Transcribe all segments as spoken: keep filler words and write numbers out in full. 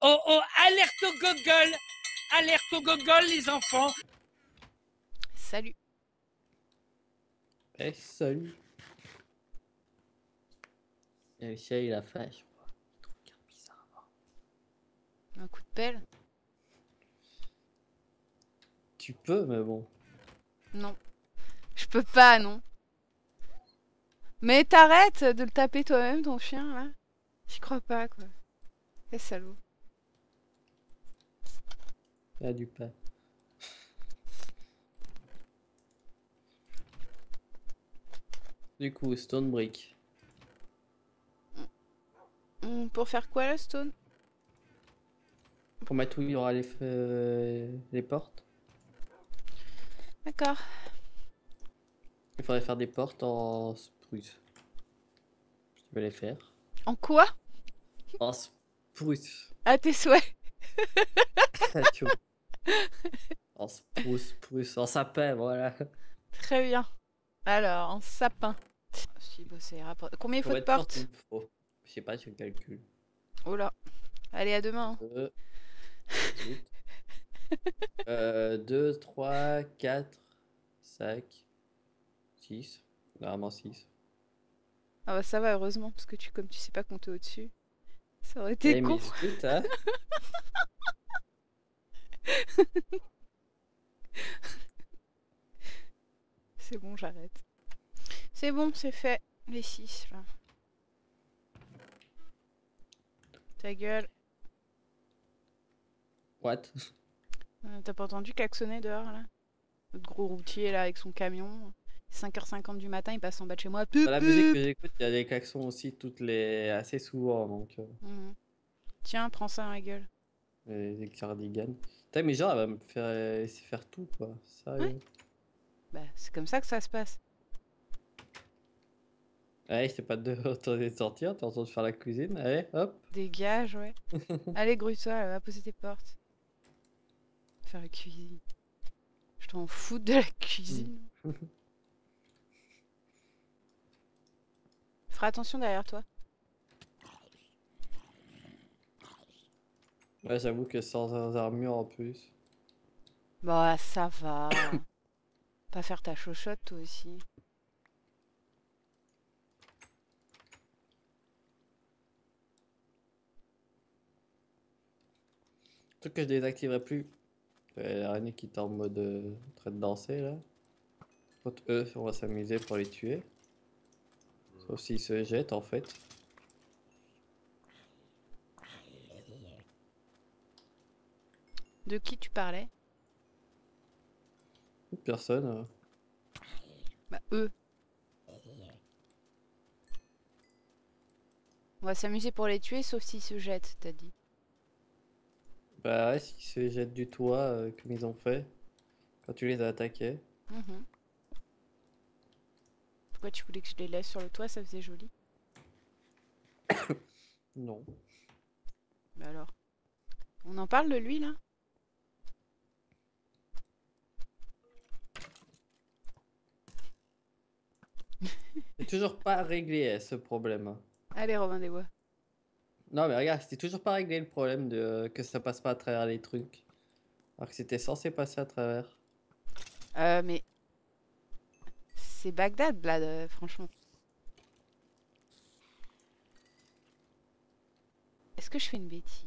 oh, oh, alerte au gogol. Alerte au gogol, les enfants. Salut. Eh, salut. Et le chien, il a faim, je crois. Il te regarde bizarrement. Un coup de pelle? Tu peux, mais bon. Non. Je peux pas, non. Mais t'arrêtes de le taper toi-même, ton chien, là. J'y crois pas, quoi. Quel salaud. Il a du pain. Du coup, Stone Brick. Hum, pour faire quoi, la stone? Pour mettre où il y aura les, euh, les portes. D'accord. Il faudrait faire des portes en spruce. Tu peux les faire. En quoi? En spruce. À tes souhaits. Tu vois. En spruce, spruce, en sapin, voilà. Très bien. Alors, en sapin. Si, bah, ça ira pas. Combien il faut de Combien de portes portes? il me faut? Je sais pas, je calcule. Oh là. Allez, à demain. Hein. Deux. Zut. Euh, deux, trois, quatre, cinq, six. Normalement six. Ah bah ça va, heureusement, parce que tu, comme tu sais pas compter au-dessus, ça aurait été Eh, con. mais zut, hein. C'est bon, j'arrête. C'est bon, c'est fait. Les six, là. Ta gueule. What? Euh, T'as pas entendu klaxonner dehors, là? Notre gros routier, là, avec son camion. cinq heures cinquante du matin, il passe en bas de chez moi. Pup, Dans la musique que pup. j'écoute, il y a des klaxons aussi, toutes les assez souvent, donc euh, Mhm. Tiens, prends ça dans la gueule. les, les cardigans. Putain, mais genre, elle va me faire laisser faire tout, quoi. Sérieux. Ouais. Bah, c'est comme ça que ça se passe. Allez, c'est pas de retourner de sortir, t'es en train de faire la cuisine. Allez, hop. Dégage, ouais. Allez, grouille-toi, là, va poser tes portes. Faire la cuisine. Je t'en fous de la cuisine. Ferai attention derrière toi. Ouais, j'avoue que sans armure en plus. Bah, ça va. Pas faire ta chochotte, toi aussi. Truc que je désactiverai plus. Euh, L'araignée qui est en mode euh, en train de danser là. Contre eux, on va s'amuser pour les tuer. Sauf s'ils se jettent en fait. De qui tu parlais? Personne. euh. Bah, eux. On va s'amuser pour les tuer, sauf s'ils se jettent, t'as dit. Bah ouais, s'ils se jettent du toit euh, comme ils ont fait quand tu les as attaqués. Mhm. Pourquoi tu voulais que je les laisse sur le toit? Ça faisait joli. Non. Bah alors. On en parle de lui, là? C'est toujours pas réglé hein, ce problème. Allez, Robin des Bois. Non mais regarde, c'était toujours pas réglé le problème de euh, que ça passe pas à travers les trucs. Alors que c'était censé passer à travers. Euh, mais... C'est Bagdad, là, de- franchement. Est-ce que je fais une bêtise?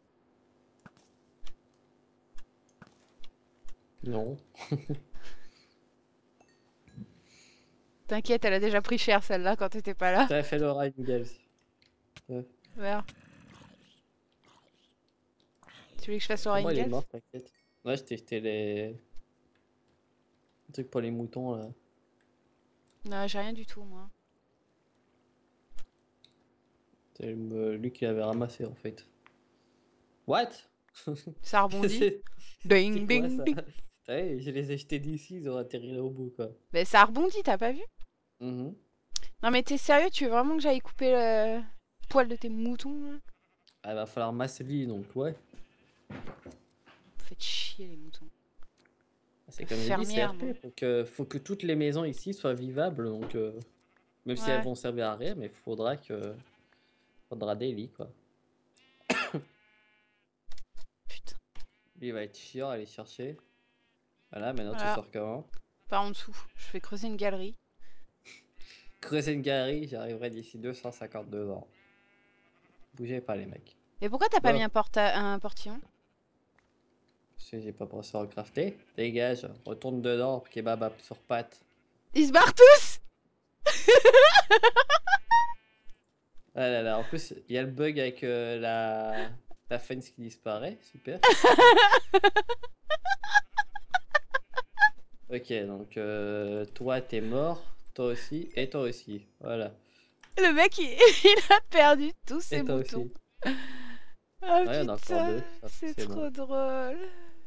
Non. T'inquiète, elle a déjà pris cher, celle-là, quand t'étais pas là. T'as fait Laura Ingalls. Ouais. Merde. Tu voulais que je fasse Laura Comment il est Ingalls? mort, t'inquiète. Ouais, je t'ai jeté les... les trucs pour les moutons là. Non, j'ai rien du tout, moi. C'est le- lui qui l'avait ramassé en fait. What? Ça rebondit. C'est c'est Ding, quoi ding, ça? ding. Ouais, je les ai jetés d'ici, ils ont atterri là au bout quoi. Mais ça rebondit, t'as pas vu? Mhm. Non mais t'es sérieux, tu veux vraiment que j'aille couper le poil de tes moutons là? Ah, va falloir masser lui donc ouais. Vous faites chier les moutons. C'est comme j'ai dit, c'est Fermière, R P. moi. Faut que, faut que toutes les maisons ici soient vivables donc euh, même si elles Ouais. vont servir à rien, mais faudra que faudra des lits quoi. Lui, il va être chiant à aller chercher. Voilà, maintenant Voilà. tu sors comment? Par en dessous. Je fais creuser une galerie. Creuser une galerie, j'arriverai d'ici deux cent cinquante-deux ans. Bougez pas, les mecs. Et pourquoi t'as pas Bon. mis un, porta un portillon? Parce que j'ai pas pensé en crafter. Dégage, retourne dedans, kebab sur pattes. Ils se barrent tous. Ah là là, en plus, il y a le bug avec euh, la... la fence qui disparaît. Super. Ok, donc euh, toi, t'es mort. Toi aussi. Et toi aussi. Voilà. Le mec, il, il a perdu tous ses Et toi boutons. aussi. Oh Ouais, on a encore putain, deux. Ça, c'est c'est trop bon. drôle.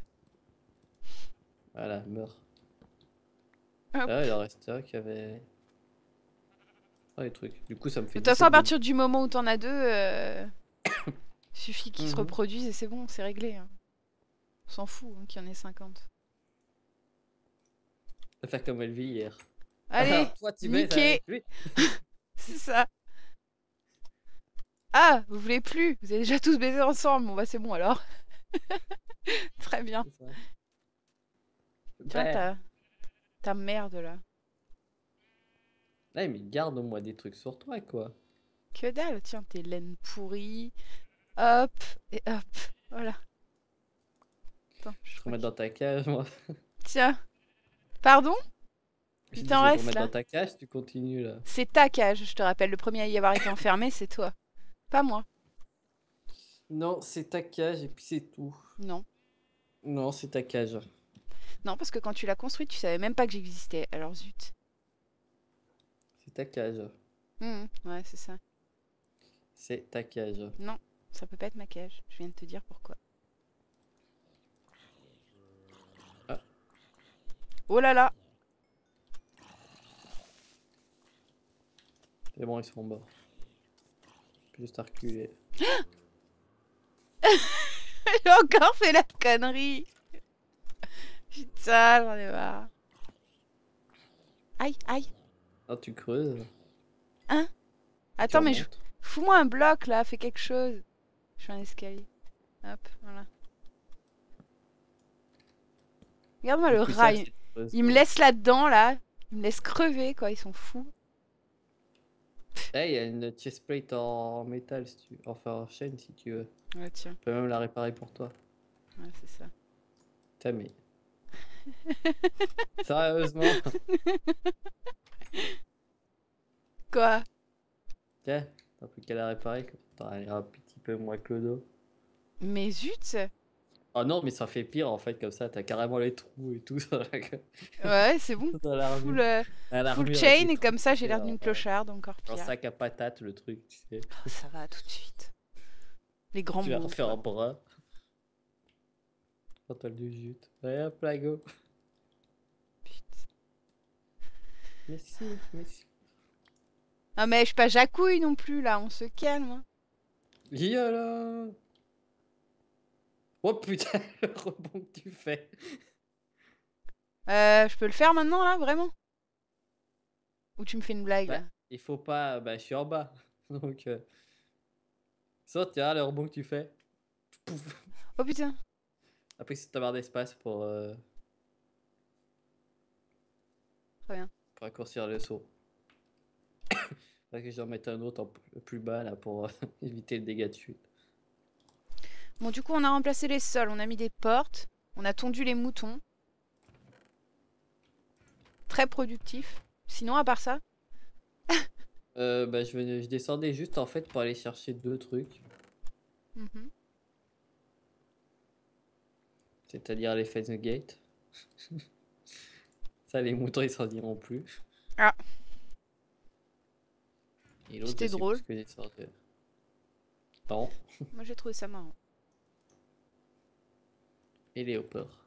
Voilà, meurs. Hop. Ah, il en reste un qui avait... Ah, les trucs. Du coup, ça me De fait toute façon, à dix-sept de- partir du moment où t'en as deux, euh... suffit qu'ils se Mhm. reproduisent et c'est bon, c'est réglé. Hein. On s'en fout hein, qu'il y en ait cinquante. On va faire comme elle vit hier. Allez, Alors, toi, tu baises niqué. avec lui. C'est ça. Ah, vous voulez plus? Vous avez déjà tous baisé ensemble. Bon bah c'est bon alors. Très bien. C'est ça. Tiens, Ouais. ta... ta merde là. Ouais, mais garde au moins des trucs sur toi, quoi. Que dalle, tiens, tes laines pourries. Hop, et hop. Voilà. Attends, je Je te crois remets que- dans ta cage, moi. Tiens. Pardon? Je Il dis, t'en je vais te reste remettre là? dans ta cage, tu continues, là. C'est ta cage, je te rappelle. Le premier à y avoir été enfermé, c'est toi. Pas moi. Non, c'est ta cage et puis c'est tout. Non. Non, c'est ta cage. Non, parce que quand tu l'as construite, tu savais même pas que j'existais. Alors zut. C'est ta cage. Hum, ouais, c'est ça. C'est ta cage. Non, ça peut pas être ma cage. Je viens de te dire pourquoi. Ah. Oh là là. C'est bon, ils sont morts. Juste à reculer. J'ai encore fait la connerie. Putain, j'en ai marre. Aïe, aïe. Ah, tu creuses. Attends, tu mais je... remontes. fous-moi un bloc là, fais quelque chose. Je fais un escalier. Hop, voilà. Regarde-moi le Depuis ça, rat. Il, tu creuses. il me laisse là-dedans là. Il me laisse crever quoi, ils sont fous. Eh, il y a une chestplate en métal, si tu... enfin en chaîne, si tu veux. Ouais, tiens. Je peux même la réparer pour toi. Ouais, c'est ça. Putain, mais... Sérieusement? Quoi? Tiens, t'as plus qu'à la réparer, comme ça t'auras l'air un petit peu moins clodo. Mais zut. Oh non, mais ça fait pire en fait, comme ça, t'as carrément les trous et tout sur la, Ouais, c'est bon. dans l'armure. Full, euh, À full l'armure avec chain les et comme trous, ça j'ai c'est l'air un- d'une clocharde, encore Un pire. sac à patates, le truc, tu sais. Oh, ça va tout de suite. Les grands Tu vas mots. refaire quoi. un bras. En toile de jute. Ouais, hop là, go. Putain. Mais si, mais si. Ah mais je suis pas jacouille non plus là, on se calme. hein. Yala. Oh putain, le rebond que tu fais. Euh, je peux le faire maintenant là, vraiment? Ou tu me fais une blague Bah, là? il faut pas. Bah, je suis en bas. Donc. Euh... Saute, tiens, le rebond que tu fais. Pouf. Oh putain. Après, si t'as barre d'espace pour. Euh... Très bien. Pour raccourcir le saut. Faudrait que j'en mette un autre en p- plus bas là pour euh, éviter le dégât de chute. Bon du coup on a remplacé les sols, on a mis des portes, on a tondu les moutons. Très productif. Sinon à part ça, Euh, bah, je, venais, je descendais juste en fait pour aller chercher deux trucs. mhm. C'est-à-dire les fence gate. Ça, les moutons ils s'en diront plus. Ah. Et l'autre, C'était je sais drôle. plus ce que j'ai sorti. Non. Moi j'ai trouvé ça marrant. Et les hoppers.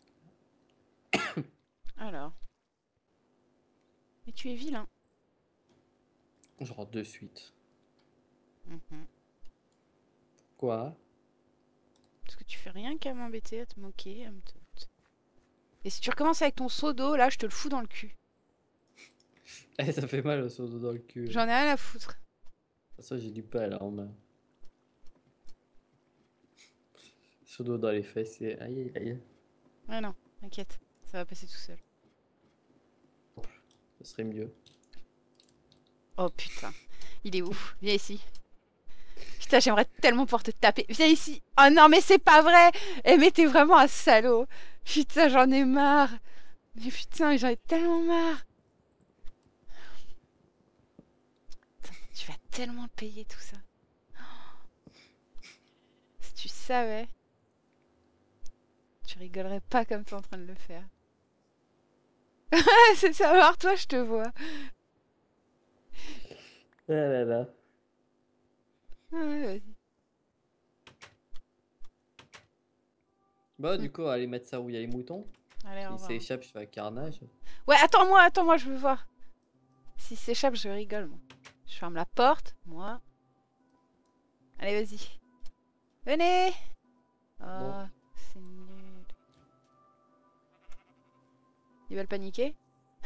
Alors. Mais tu es vilain. Genre de suite. Mhm. Quoi? Parce que tu fais rien qu'à m'embêter, à te moquer, à me... te- Et si tu recommences avec ton seau d'eau, là je te le fous dans le cul. Eh, ça fait mal au saut dans le cul. De J'en ai rien à foutre. toute façon, j'ai du pas là en main. Son dos dans les fesses et aïe aïe aïe. Ouais, non, t'inquiète, ça va passer tout seul. Ce serait mieux. Oh putain, il est où? Viens ici. Putain, j'aimerais tellement pouvoir te taper. Viens ici. Oh non, mais c'est pas vrai. Eh, mais t'es vraiment un salaud. Putain, j'en ai marre. Mais putain, j'en ai tellement marre. Putain, tu vas tellement payer tout ça. Si tu savais, tu rigolerais pas comme t'es en train de le faire. C'est savoir, toi, je te vois. Ah là là. Ah ouais, vas-y. Bah du coup, on va aller mettre ça où il y a les moutons. Allez, au S'il revoir. s'échappe, je fais un carnage. Ouais, attends-moi, attends-moi, je veux voir. S'il s'échappe, je rigole, moi. Je ferme la porte, moi. Allez, vas-y. Venez. Oh, Bon. c'est nul. Ils veulent paniquer?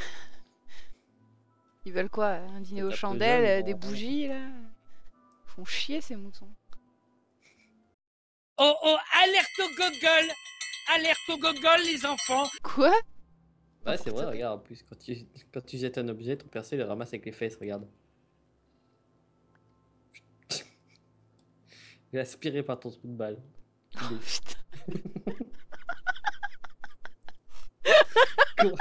Ils veulent quoi? Un dîner aux T'as chandelles, plus jeune, euh, des bon, bougies, là? Ils font chier, ces moutons. Oh oh, alerte au gogol. Alerte au gogol, les enfants. Quoi? Ouais, c'est vrai, N'importe quoi. regarde, en plus, quand tu, quand tu jettes un objet, ton perso il le ramasse avec les fesses, regarde. Il est aspiré par ton trou de balle. Oh, putain. Quoi?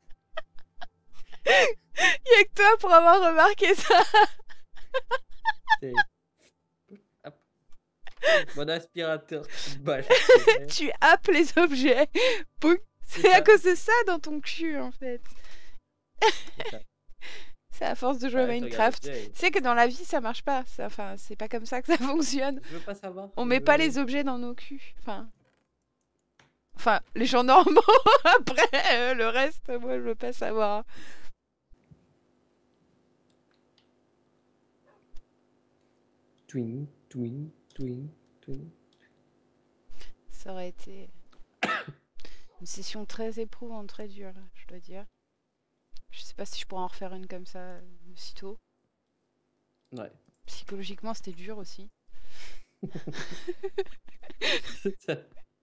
Y'a que toi pour avoir remarqué ça. C'est- Hop. Mon aspirateur trou de balle. Tu happes les objets. Pouc. C'est à ça. cause de ça dans ton cul, en fait. C'est ça. C'est à force de jouer à Ouais, tu regardes Minecraft. l'objet et- Tu sais que dans la vie, ça marche pas. Ça- Enfin, c'est pas comme ça que ça fonctionne. Je veux pas savoir. On je met veux- pas les objets dans nos culs. Enfin, enfin, les gens normaux. Après, euh, le reste, moi, je veux pas savoir. Twing, twing, twing, twing. Ça aurait été une session très éprouvante, très dure, là, je dois dire. Je sais pas si je pourrais en refaire une comme ça euh, aussitôt. Ouais. Psychologiquement, c'était dur aussi. C'est ça.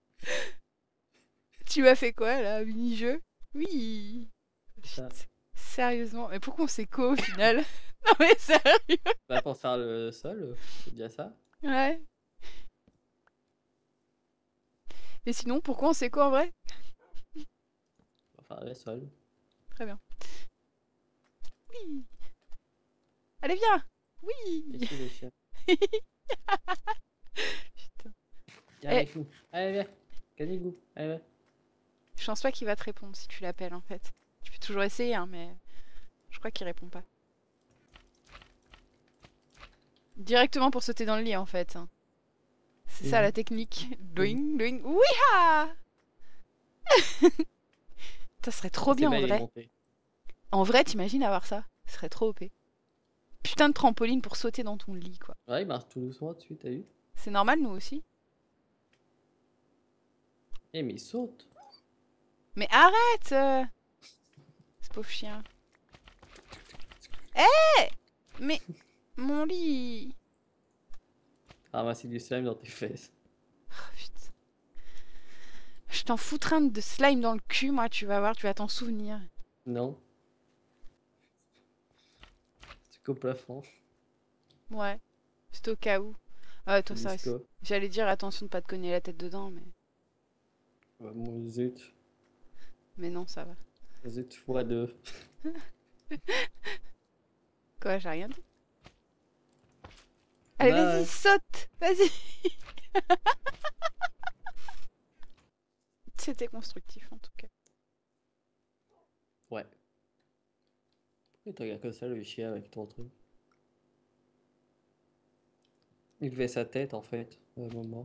Tu m'as fait quoi, là? Un mini-jeu? Oui. Ça. Putain, sérieusement, mais pourquoi on s'est co au final? Non mais sérieux? Bah, pour faire le sol, c'est bien ça. Ouais. Et sinon, pourquoi on s'est co en vrai? Pour faire le sol. Très bien. Oui. Allez, viens. Oui. Ici les chiens. Putain. Viens Eh. avec nous. Allez, viens. Canigou. Allez, viens. Je pense pas qu'il va te répondre si tu l'appelles en fait. Tu peux toujours essayer, hein, mais je crois qu'il répond pas. Directement pour sauter dans le lit en fait. hein. C'est ça Mhm. la technique. Doing, doing. Ouiha. Ça serait trop C'est bien en belle, il est vrai. monté. En vrai, t'imagines avoir ça? Ce serait trop O P. Putain de trampoline pour sauter dans ton lit quoi. Ouais, il marche tout doucement dessus, t'as vu? C'est normal nous aussi. Eh, mais il saute. Mais arrête euh... Ce pauvre chien. Eh Mais... Mon lit. Ramasser du slime dans tes fesses. Oh, putain. Je t'en foutrais de slime dans le cul, moi, tu vas voir, tu vas t'en souvenir. Non. C'est qu'au plafond. Ouais. C'est au cas où. Ouais, toi, ça... Disco. J'allais dire attention de pas te cogner la tête dedans, mais... Ouais, mon zut. Mais non, ça va. Zut fois deux. Quoi, j'ai rien dit. Allez, Bah, vas-y, ouais. saute. Vas-y. C'était constructif, en tout cas. Ouais. Pourquoi tu regardes comme ça le chien avec ton truc? Il levait sa tête en fait, à un moment.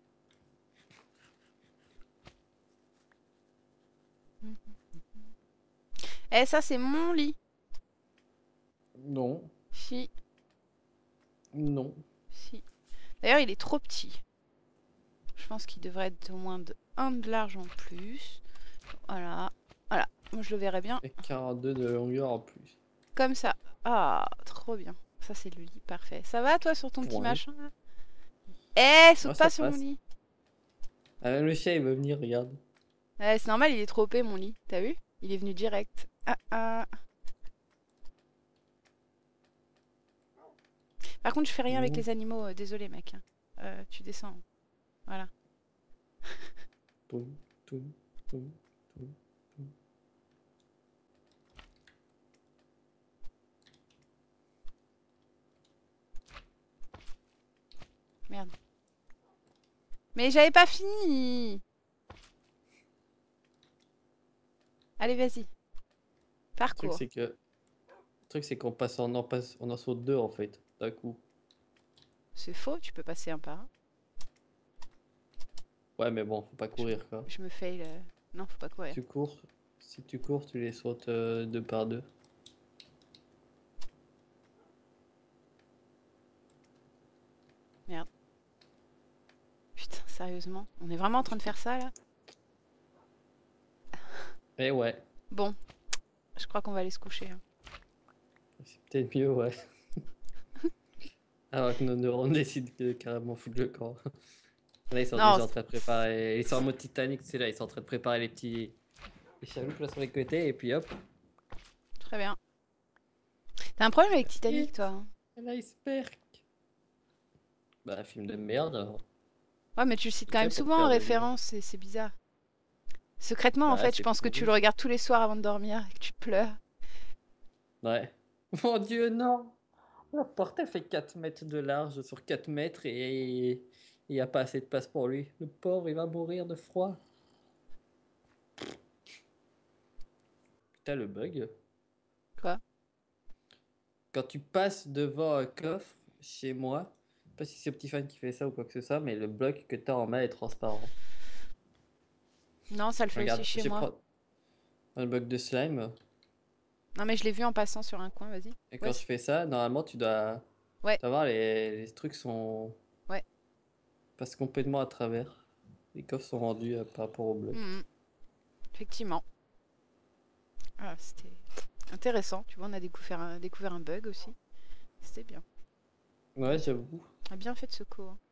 Eh, ça, c'est mon lit. Non, Si, non. si. D'ailleurs, il est trop petit. Je pense qu'il devrait être au moins de un de large en plus. Voilà. Voilà. Moi, je le verrais bien Et quarante-deux de longueur en plus. comme ça. Ah, trop bien. Ça, c'est le lit parfait. Ça va, toi, sur ton petit Ouais. machin, là? Eh, saute Ouais, pas ça sur mon passe. lit. Ah, même le chien il veut venir, regarde. Ouais, c'est normal, il est trop O P mon lit. T'as vu? Il est venu direct. Ah ah. Par contre, je fais rien avec Mmh. les animaux. euh, désolé, mec. hein. Euh, tu descends. Voilà. Toum, toum, toum, toum, toum. Merde. Mais j'avais pas fini. Allez, vas-y. Le truc Parcours. c'est que. Le truc c'est qu'on passe en, en passe, on en saute deux en fait, d'un coup. C'est faux, tu peux passer un par un. Ouais, mais bon, faut pas courir quoi. Je me fail. euh, Non, faut pas courir. Tu cours, si tu cours, tu les sautes euh, deux par deux. Putain, sérieusement. On est vraiment en train de faire ça là? Eh ouais, Bon, je crois qu'on va aller se coucher. hein. c'est peut-être mieux, ouais. Alors que nos neurones décident de carrément foutre le camp. Là, ils sont Non, déjà en train de préparer. Ils sont en mode Titanic, c'est là, ils sont en train de préparer les petits. Les chaloupes là sur les côtés, et puis hop. Très bien. T'as un problème avec Titanic, toi? hein L'iceberg. Bah, un film de merde. alors. Ouais, mais tu le cites quand Ok, même pour souvent en faire de référence, et c'est bizarre. Secrètement, en Bah, fait, je c'est pense que tu pourri. le regardes tous les soirs avant de dormir et que tu pleures. Ouais. Mon Dieu, non! La porte, elle fait quatre mètres de large sur quatre mètres et il n'y a pas assez de place pour lui. Le pauvre, il va mourir de froid. Putain, le bug. Quoi? Quand tu passes devant un coffre chez moi, je sais pas si c'est Optifine qui fait ça ou quoi que ce soit, mais le bloc que tu as en main est transparent. Non, ça le fait aussi Regarde, chez j'ai moi. prends un bloc de slime Non, mais je l'ai vu en passant sur un coin, vas-y. et quand Ouais, je c'est- fais ça, normalement tu dois, ouais, tu dois voir les, les trucs sont ouais. passent complètement à travers. Les coffres sont rendus euh, par rapport au bloc. Mhm. Effectivement. Ah, c'était intéressant. Tu vois, on a découvert un, découvert un bug aussi. C'était bien. Ouais, j'avoue. On a bien fait de ce co. hein.